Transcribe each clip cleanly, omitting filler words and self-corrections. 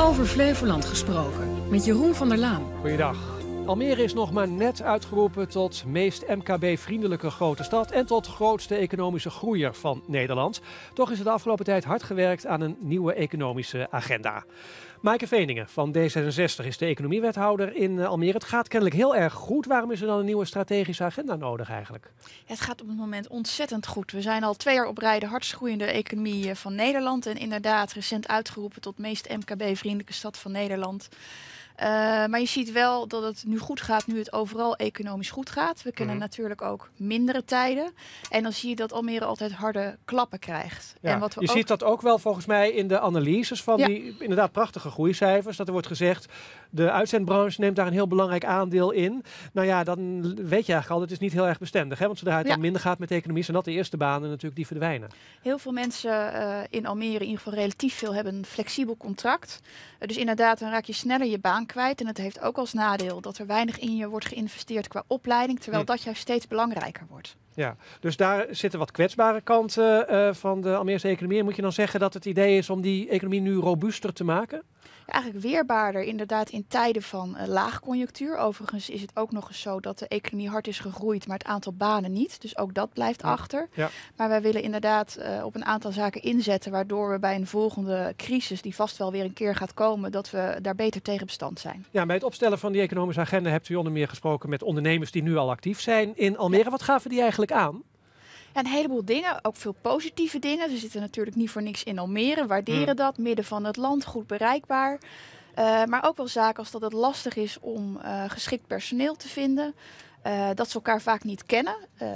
Over Flevoland gesproken met Jeroen van der Laan. Goeiedag. Almere is nog maar net uitgeroepen tot meest MKB-vriendelijke grote stad en tot grootste economische groeier van Nederland. Toch is er de afgelopen tijd hard gewerkt aan een nieuwe economische agenda. Maaike Veningen van D66 is de economiewethouder in Almere. Het gaat kennelijk heel erg goed. Waarom is er dan een nieuwe strategische agenda nodig eigenlijk? Het gaat op het moment ontzettend goed. We zijn al 2 jaar op rij de hardst groeiende economie van Nederland. En inderdaad recent uitgeroepen tot meest MKB-vriendelijke stad van Nederland. Maar je ziet wel dat het nu goed gaat, nu het overal economisch goed gaat. We kennen natuurlijk ook mindere tijden. En dan zie je dat Almere altijd harde klappen krijgt. Ja, en wat we je ziet dat ook wel volgens mij in de analyses van die inderdaad prachtige groeicijfers. Dat er wordt gezegd, de uitzendbranche neemt daar een heel belangrijk aandeel in. Nou ja, dan weet je eigenlijk al, het is niet heel erg bestendig. Hè? Want zodra het dan minder gaat met de economie, zijn dat de eerste banen natuurlijk die verdwijnen. Heel veel mensen in Almere, in ieder geval relatief veel, hebben een flexibel contract. Dus inderdaad, dan raak je sneller je baan kwijt. En het heeft ook als nadeel dat er weinig in je wordt geïnvesteerd qua opleiding, terwijl dat juist steeds belangrijker wordt. Ja, dus daar zitten wat kwetsbare kanten van de Almeerse economie. En moet je dan zeggen dat het idee is om die economie nu robuuster te maken? Ja, eigenlijk weerbaarder inderdaad in tijden van laagconjunctuur. Overigens is het ook nog eens zo dat de economie hard is gegroeid, maar het aantal banen niet. Dus ook dat blijft achter. Ja. Maar wij willen inderdaad op een aantal zaken inzetten, waardoor we bij een volgende crisis, die vast wel weer een keer gaat komen, dat we daar beter tegen bestand zijn. Ja, bij het opstellen van die economische agenda hebt u onder meer gesproken met ondernemers die nu al actief zijn in Almere. Ja. Wat gaven die eigenlijk aan? Ja, een heleboel dingen, ook veel positieve dingen. Ze zitten natuurlijk niet voor niks in Almere, waarderen dat, midden van het land, goed bereikbaar. Maar ook wel zaken als dat het lastig is om geschikt personeel te vinden. Dat ze elkaar vaak niet kennen.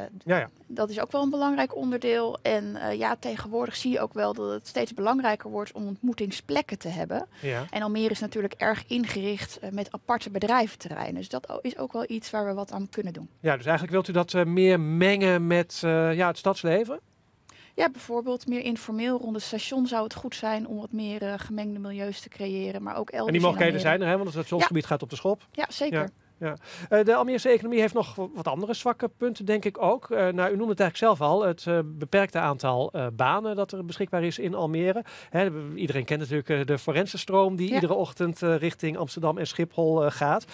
Dat is ook wel een belangrijk onderdeel. En tegenwoordig zie je ook wel dat het steeds belangrijker wordt om ontmoetingsplekken te hebben. Ja. En Almere is natuurlijk erg ingericht met aparte bedrijventerreinen. Dus dat is ook wel iets waar we wat aan kunnen doen. Ja, dus eigenlijk wilt u dat meer mengen met het stadsleven? Ja, bijvoorbeeld meer informeel rond het station zou het goed zijn om wat meer gemengde milieus te creëren. Maar ook elders. En die mogelijkheden zijn er, hè? Want het stationsgebied gaat op de schop. Ja, zeker. Ja. Ja. De Almeerse economie heeft nog wat andere zwakke punten, denk ik ook. U noemde het eigenlijk zelf al, het beperkte aantal banen dat er beschikbaar is in Almere. Iedereen kent natuurlijk de forensenstroom die iedere ochtend richting Amsterdam en Schiphol gaat.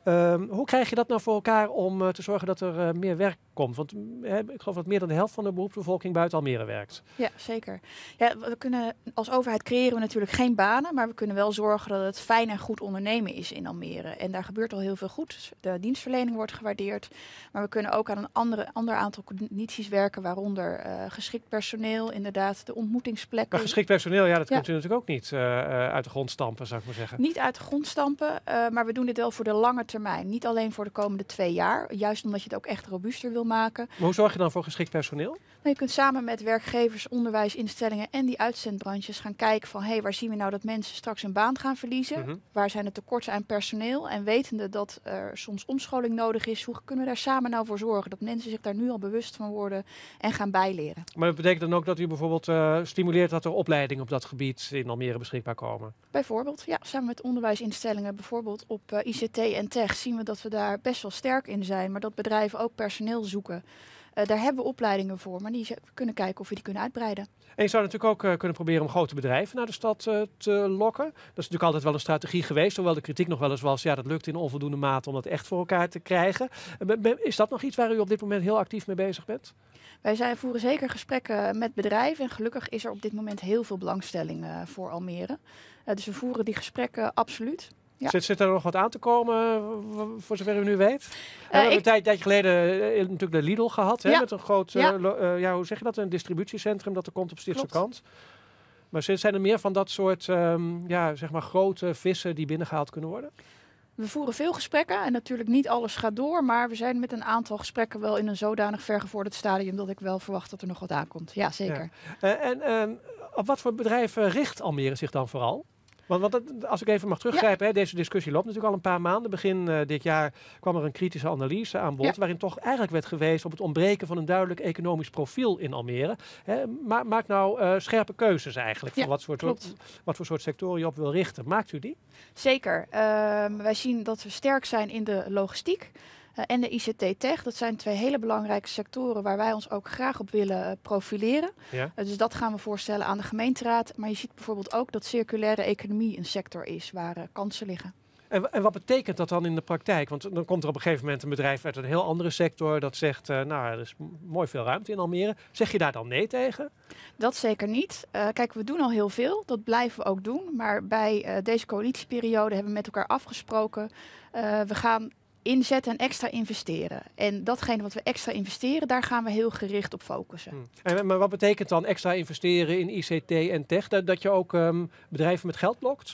Hoe krijg je dat nou voor elkaar om te zorgen dat er meer werk komt? Want ik geloof dat meer dan de helft van de beroepsbevolking buiten Almere werkt. Ja, zeker. Ja, we kunnen, als overheid creëren we natuurlijk geen banen, maar we kunnen wel zorgen dat het fijn en goed ondernemen is in Almere. En daar gebeurt al heel veel goed. De dienstverlening wordt gewaardeerd. Maar we kunnen ook aan een ander aantal condities werken, waaronder geschikt personeel, inderdaad de ontmoetingsplekken. Maar geschikt personeel, dat kunt u natuurlijk ook niet uit de grond stampen, zou ik maar zeggen. Niet uit de grond stampen, maar we doen dit wel voor de lange termijn. Niet alleen voor de komende 2 jaar, juist omdat je het ook echt robuuster wil maken. Maar hoe zorg je dan voor geschikt personeel? Nou, je kunt samen met werkgevers, onderwijsinstellingen en die uitzendbranches gaan kijken van waar zien we nou dat mensen straks een baan gaan verliezen? Waar zijn de tekorten aan personeel? En wetende dat er soms omscholing nodig is, hoe kunnen we daar samen nou voor zorgen dat mensen zich daar nu al bewust van worden en gaan bijleren? Maar dat betekent dan ook dat u bijvoorbeeld stimuleert dat er opleidingen op dat gebied in Almere beschikbaar komen? Bijvoorbeeld, ja, samen met onderwijsinstellingen, bijvoorbeeld op ICT en tech, zien we dat we daar best wel sterk in zijn, maar dat bedrijven ook personeel zoeken. Daar hebben we opleidingen voor, maar die kunnen kijken of we die kunnen uitbreiden. En je zou natuurlijk ook kunnen proberen om grote bedrijven naar de stad te lokken. Dat is natuurlijk altijd wel een strategie geweest, hoewel de kritiek nog wel eens was, dat lukt in onvoldoende mate om dat echt voor elkaar te krijgen. Is dat nog iets waar u op dit moment heel actief mee bezig bent? Wij voeren zeker gesprekken met bedrijven en gelukkig is er op dit moment heel veel belangstelling voor Almere. Dus we voeren die gesprekken absoluut. Ja. Zit er nog wat aan te komen, voor zover u nu weet? We hebben een tijdje geleden natuurlijk de Lidl gehad, met een groot, hoe zeg je dat, een distributiecentrum dat er komt op Stichtse Kant. Maar zijn er meer van dat soort grote vissen die binnengehaald kunnen worden? We voeren veel gesprekken en natuurlijk niet alles gaat door, maar we zijn met een aantal gesprekken wel in een zodanig vergevorderd stadium dat ik wel verwacht dat er nog wat aankomt. Ja, zeker. Ja. Op wat voor bedrijven richt Almere zich dan vooral? Want als ik even mag teruggrijpen, deze discussie loopt natuurlijk al een paar maanden. Begin dit jaar kwam er een kritische analyse aan bod, waarin toch eigenlijk werd gewezen op het ontbreken van een duidelijk economisch profiel in Almere. Maak nou scherpe keuzes eigenlijk voor wat voor soort sectoren je op wil richten. Maakt u die? Zeker. Wij zien dat we sterk zijn in de logistiek. en de ICT-tech. Dat zijn 2 hele belangrijke sectoren waar wij ons ook graag op willen profileren. Ja. Dus dat gaan we voorstellen aan de gemeenteraad. Maar je ziet bijvoorbeeld ook dat circulaire economie een sector is waar kansen liggen. En wat betekent dat dan in de praktijk? Want dan komt er op een gegeven moment een bedrijf uit een heel andere sector dat zegt, nou, er is mooi veel ruimte in Almere. Zeg je daar dan nee tegen? Dat zeker niet. Kijk, we doen al heel veel. Dat blijven we ook doen. Maar bij deze coalitieperiode hebben we met elkaar afgesproken. We gaan inzetten en extra investeren. En datgene wat we extra investeren, daar gaan we heel gericht op focussen. Maar wat betekent dan extra investeren in ICT en tech? Dat je ook bedrijven met geld lokt?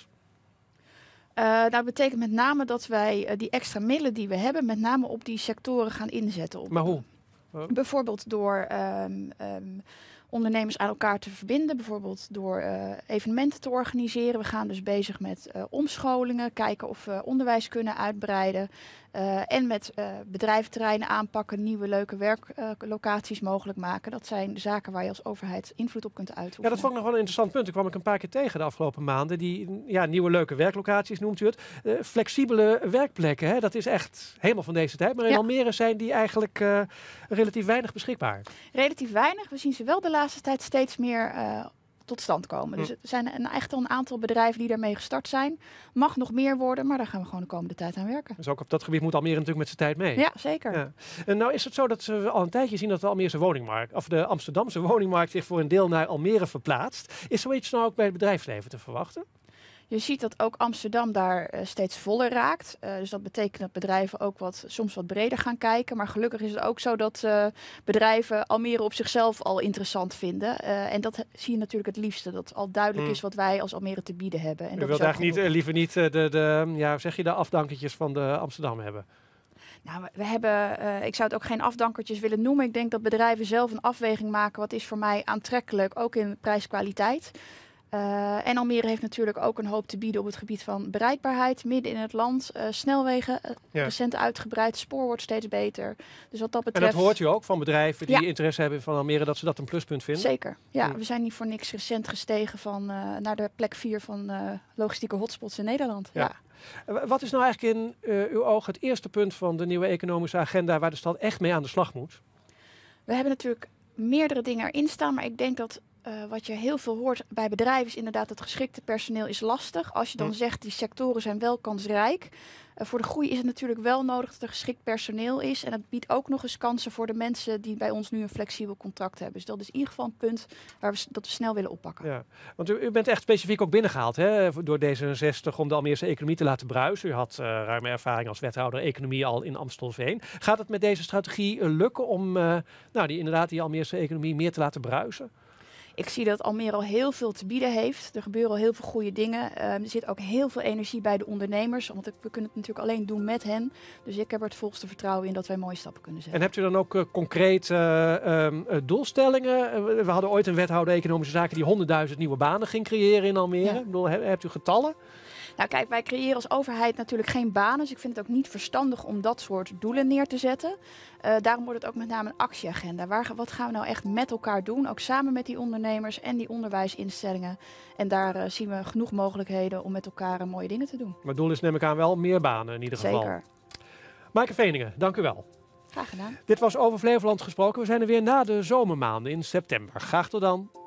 Dat betekent met name dat wij die extra middelen die we hebben, met name op die sectoren gaan inzetten. Maar hoe? Bijvoorbeeld door ondernemers aan elkaar te verbinden. Bijvoorbeeld door evenementen te organiseren. We gaan dus bezig met omscholingen. Kijken of we onderwijs kunnen uitbreiden. En met bedrijventerreinen aanpakken. Nieuwe leuke werklocaties mogelijk maken. Dat zijn de zaken waar je als overheid invloed op kunt uitoefenen. Ja, dat vond ik nog wel een interessant punt. Daar kwam ik een paar keer tegen de afgelopen maanden. Die nieuwe leuke werklocaties noemt u het. Flexibele werkplekken, hè? Dat is echt helemaal van deze tijd. Maar in Almere zijn die eigenlijk relatief weinig beschikbaar. Relatief weinig. We zien ze wel de laatste tijd steeds meer tot stand komen. Dus er zijn echt al een aantal bedrijven die daarmee gestart zijn. Mag nog meer worden, maar daar gaan we gewoon de komende tijd aan werken. Dus ook op dat gebied moet Almere natuurlijk met zijn tijd mee. Ja, zeker. Ja. En nou is het zo dat we al een tijdje zien dat de Almeerse woningmarkt, of de Amsterdamse woningmarkt zich voor een deel naar Almere verplaatst. Is zoiets nou ook bij het bedrijfsleven te verwachten? Je ziet dat ook Amsterdam daar steeds voller raakt. Dus dat betekent dat bedrijven ook soms wat breder gaan kijken. Maar gelukkig is het ook zo dat bedrijven Almere op zichzelf al interessant vinden. En dat zie je natuurlijk het liefste. Dat al duidelijk is wat wij als Almere te bieden hebben. En U wilt eigenlijk liever niet de afdankertjes van de Amsterdam hebben? Nou, we hebben, ik zou het ook geen afdankertjes willen noemen. Ik denk dat bedrijven zelf een afweging maken. Wat is voor mij aantrekkelijk, ook in prijs-kwaliteit. En Almere heeft natuurlijk ook een hoop te bieden op het gebied van bereikbaarheid. Midden in het land, snelwegen, recent uitgebreid, spoor wordt steeds beter. Dus wat dat betreft... En dat hoort u ook van bedrijven die interesse hebben van Almere, dat ze dat een pluspunt vinden? Zeker, ja. We zijn niet voor niks recent gestegen naar de plek 4 van logistieke hotspots in Nederland. Ja. Wat is nou eigenlijk in uw oog het eerste punt van de nieuwe economische agenda waar de stad echt mee aan de slag moet? We hebben natuurlijk meerdere dingen erin staan, maar ik denk dat wat je heel veel hoort bij bedrijven is inderdaad het geschikte personeel is lastig. Als je dan zegt die sectoren zijn wel kansrijk. Voor de groei is het natuurlijk wel nodig dat er geschikt personeel is. En het biedt ook nog eens kansen voor de mensen die bij ons nu een flexibel contract hebben. Dus dat is in ieder geval een punt dat we snel willen oppakken. Ja, want u bent echt specifiek ook binnengehaald door D66 om de Almeerse economie te laten bruisen. U had ruime ervaring als wethouder economie al in Amstelveen. Gaat het met deze strategie lukken om die Almeerse economie meer te laten bruisen? Ik zie dat Almere al heel veel te bieden heeft. Er gebeuren al heel veel goede dingen. Er zit ook heel veel energie bij de ondernemers. Want we kunnen het natuurlijk alleen doen met hen. Dus ik heb er het volste vertrouwen in dat wij mooie stappen kunnen zetten. En hebt u dan ook concreet doelstellingen? We hadden ooit een wethouder economische zaken die 100.000 nieuwe banen ging creëren in Almere. Ja. Ik bedoel, hebt u getallen? Nou kijk, wij creëren als overheid natuurlijk geen banen. Dus ik vind het ook niet verstandig om dat soort doelen neer te zetten. Daarom wordt het ook met name een actieagenda. Wat gaan we nou echt met elkaar doen? Ook samen met die ondernemers en die onderwijsinstellingen. En daar zien we genoeg mogelijkheden om met elkaar mooie dingen te doen. Maar het doel is neem ik aan wel meer banen in ieder geval. Zeker. Maaike Veningen, dank u wel. Graag gedaan. Dit was Over Flevoland gesproken. We zijn er weer na de zomermaanden in september. Graag tot dan.